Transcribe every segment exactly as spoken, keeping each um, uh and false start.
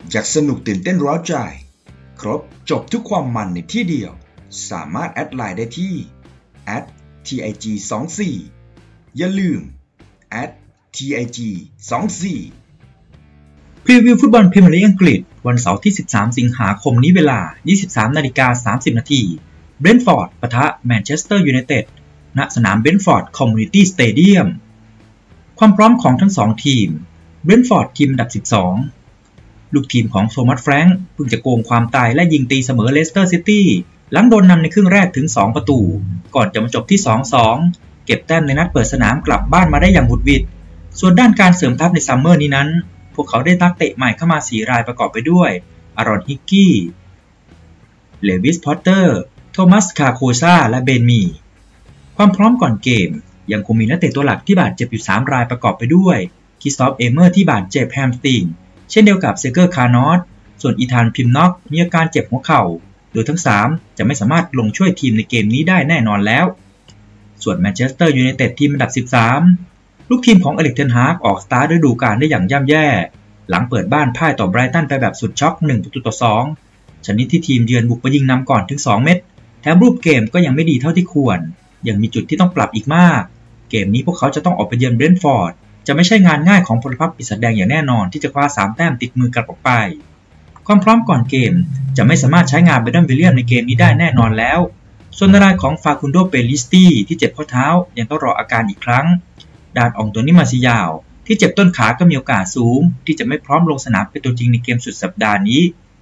อยากสนุกตื่นเต้นเร้าใจครบจบทุกความมันในที่เดียวสามารถแอดไลน์ได้ที่ แอท ที ไอ จี ยี่สิบสี่ อย่าลืม แอท ที ไอ จี ยี่สิบสี่พรีวิวฟุตบอลพรีเมียร์ลีกอังกฤษวันเสาร์ที่สิบสามสิงหาคมนี้เวลา ยี่สิบสามนาฬิกาสามสิบนาทีเบรนท์ฟอร์ดปะทะแมนเชสเตอร์ยูไนเต็ดณสนามเบรนท์ฟอร์ดคอมมูนิตี้สเตเดียมความพร้อมของทั้งสองทีมเบรนท์ฟอร์ดทีมอันดับสิบสองลูกทีมของโทมัสแฟรงค์เพิ่งจะโกงความตายและยิงตีเสมอเลสเตอร์ซิตี้หลังโดนนำในครึ่งแรกถึงสองประตูก่อนจะมาจบที่ สองสอง เก็บแต้มในนัดเปิดสนามกลับบ้านมาได้อย่างบุดหวิดส่วนด้านการเสริมทัพในซัมเมอร์นี้นั้นพวกเขาได้นักเตะใหม่เข้ามาสี่รายประกอบไปด้วยอารอนฮิกกี้เลวิสพอตเตอร์โทมัสคาโคซาและเบนมีความพร้อมก่อนเกมยังคงมีนักเตะตัวหลักที่บาดเจ็บอยู่สามรายประกอบไปด้วยคริสตอฟเอเมอร์ที่บาดเจ็บแฮมสตริงเช่นเดียวกับเซเกอร์คาร์นอตส่วนอีธานพิมน็อกมีอาการเจ็บหัวเข่าโดยทั้งสามจะไม่สามารถลงช่วยทีมในเกมนี้ได้แน่นอนแล้วส่วนแมนเชสเตอร์ยูไนเต็ดทีมอันดับสิบสามลูกทีมของอเล็กเทนฮากออกสตาร์ทฤดูกาลได้อย่างย่ำแย่หลังเปิดบ้านพ่ายต่อไบรตันไปแบบสุดช็อกหนึ่งประตูต่อสองชนิดที่ทีมเยือนบุกไปยิงนำก่อนถึงสองเม็ดแถมรูปเกมก็ยังไม่ดีเท่าที่ควรยังมีจุดที่ต้องปรับอีกมากเกมนี้พวกเขาจะต้องออกไปเยือนเบรนท์ฟอร์ดจะไม่ใช่งานง่ายของพลพรรคปีศาจแดงอย่างแน่นอนที่จะคว้าสามแต้มติดมือกลับออกไปความพร้อมก่อนเกมจะไม่สามารถใช้งานเบรนท์วิลเลียมในเกมนี้ได้แน่นอนแล้วส่วนรายของฟาคุนโดเปลิสตี้ที่เจ็บข้อเท้ายังต้องรออาการอีกครั้งด้านอองโตนี่มาซิยาวที่เจ็บต้นขาก็มีโอกาสสูงที่จะไม่พร้อมลงสนามเป็นตัวจริงในเกมสุดสัปดาห์นี้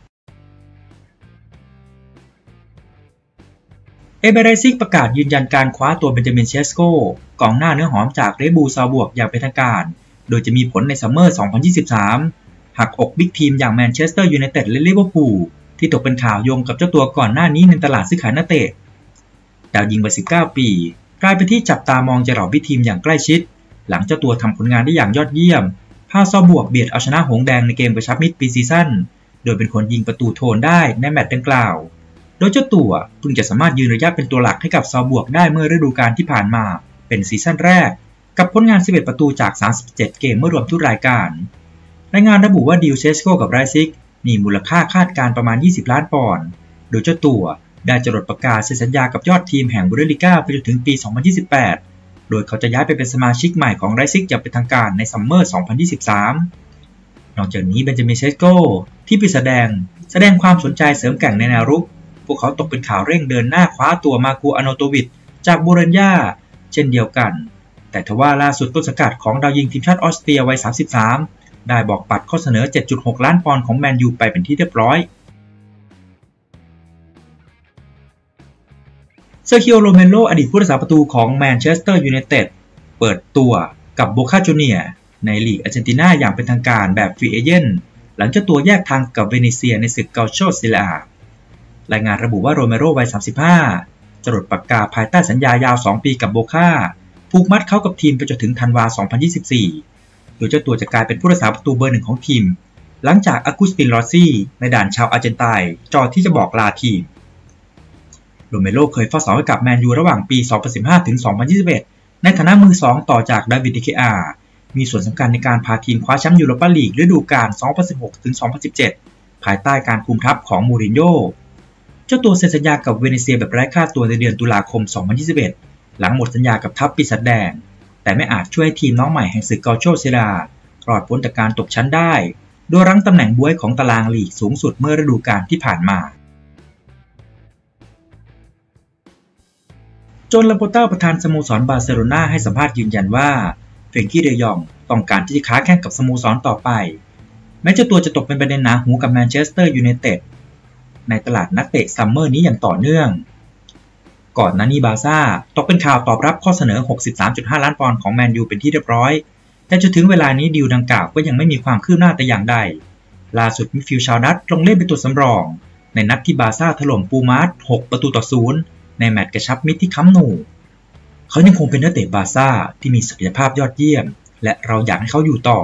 เอเบเรซิกประกาศยืนยันการคว้าตัวเบนจามินเชสโกกองหน้าเนื้อหอมจากเรดบูลซาบวกอย่างเป็นทางการโดยจะมีผลในซัมเมอร์ สองพันยี่สิบสาม หักอกบิ๊กทีมอย่างแมนเชสเตอร์ยูไนเต็ดและลิเวอร์พูลที่ตกเป็นข่าวโยงกับเจ้าตัวก่อนหน้านี้ในตลาดซื้อขายนักเตะดาวยิงวัยสิบเก้าปีกลายเป็นที่จับตามองจะเหล่าบิ๊กทีมอย่างใกล้ชิดหลังเจ้าตัวทำผลงานได้อย่างยอดเยี่ยมพาซอบวกเบียดเอาชนะหงแดงในเกมกระชับมิตรปีซีซั่นโดยเป็นคนยิงประตูโทนได้ในแมตช์ดังกล่าวโดยเจ้าตัวเพิ่งจะสามารถยืนระยะเป็นตัวหลักให้กับซอบวกได้เมื่อฤดูกาลที่ผ่านมาเป็นซีซั่นแรกกับผลงานสิบเอ็ดประตูจากสามสิบเจ็ดเกมเมื่อรวมทุกรายการรายงานระบุว่าดีลเชสโกกับไรซิกมีมูลค่าคาดการประมาณยี่สิบล้านปอนด์โดยเจ้าตัวได้จดประกาศเซ็นสัญญากับยอดทีมแห่งบุนเดสลีกาไปจนถึงปีสองพันยี่สิบแปดโดยเขาจะย้ายไปเป็นสมาชิกใหม่ของไรซิกอย่างเป็นทางการในซัมเมอร์ สองพันยี่สิบสาม นอกจากนี้เบนจามินเชสโกที่ปีศาจแดงแสดงความสนใจเสริมแกร่งในแนวรุกพวกเขาตกเป็นข่าวเร่งเดินหน้าคว้าตัวมากูอาโนโตวิชจากโบโลญญาเช่นเดียวกันแต่ทว่าล่าสุดต้นสังกัดของดาวยิงทีมชาติออสเตรียวัยสามสิบสามได้บอกปัดข้อเสนอ เจ็ดจุดหก ล้านปอนด์ของแมนยูไปเป็นที่เรียบร้อยเซอร์คิโอ โรเมโรอดีตผู้รักษาประตูของแมนเชสเตอร์ยูไนเต็ดเปิดตัวกับโบคาจูเนียร์ในลีกอาร์เจนตินาอย่างเป็นทางการแบบฟรีเอเจนต์หลังเจ้าตัวแยกทางกับเวเนเซียในศึกเกาโชซิลารายงานระบุว่าโรเมโรวัยสามสิบห้าจรดปากกาภายใต้สัญญายาวสองปีกับโบคาผูกมัดเขากับทีมไปจนถึงธันวาคม สองพันยี่สิบสี่โดยเจ้าตัวจะกลายเป็นผู้รักษาประตูเบอร์หนึ่งของทีมหลังจากอากุสติน รอสซี่ในด่านชาวอาร์เจนไตน์จอดที่จะบอกลาทีมโรเมโรเคยฟาดเสาให้กับแมนยูระหว่างปี สองพันสิบห้า ถึง สองพันยี่สิบเอ็ด ในฐานะมือสองต่อจากดาวิด เด เค อาร์ มีส่วนสำคัญในการพาทีมคว้าแชมป์ยูโรปาลีกฤดูกาล สองพันสิบหก ถึง สองพันสิบเจ็ด ภายใต้การคุมทัพของมูรินโญ่เจ้าตัวเซ็นสัญญากับเวเนเซียแบบไร้ค่าตัวในเดือนตุลาคม สองพันยี่สิบเอ็ด หลังหมดสัญญากับทัพปีศาจแดงแต่ไม่อาจช่วยทีมน้องใหม่แห่งศึกเกาโชซิลารอดพ้นจากการตกชั้นได้โดยรั้งตำแหน่งบ๊วยของตารางลีกสูงสุดเมื่อฤดูกาลที่ผ่านมาโจน ลาโปต้าประธานสโมสรบาร์เซโลนาให้สัมภาษณ์ยืนยันว่าเฟรนกี้ เดยองต้องการที่จะค้าแข่งกับสโมสรต่อไปแม้เจ้าตัวจะตกเป็นประเด็นหนาหูกับแมนเชสเตอร์ยูไนเต็ดในตลาดนักเตะซัมเมอร์นี้อย่างต่อเนื่องก่อนหน้านี้บาร์ซ่าตกเป็นข่าวตอบรับข้อเสนอ หกสิบสามจุดห้า ล้านปอนด์ของแมนยูเป็นที่เรียบร้อยแต่จนถึงเวลานี้ดีลดังกล่าวก็ยังไม่มีความคืบหน้าแต่อย่างใดล่าสุดมิดฟิลด์ชาวดัตช์ลงเล่นเป็นตัวสำรองในนัดที่บาร์ซ่าถล่มปูมาร์ทหกประตูต่อศูนย์ในแมตช์กระชับมิตรที่คัมป์นูเขายังคงเป็นนักเตะบาร์ซ่าที่มีศักยภาพยอดเยี่ยมและเราอยากให้เขาอยู่ต่อ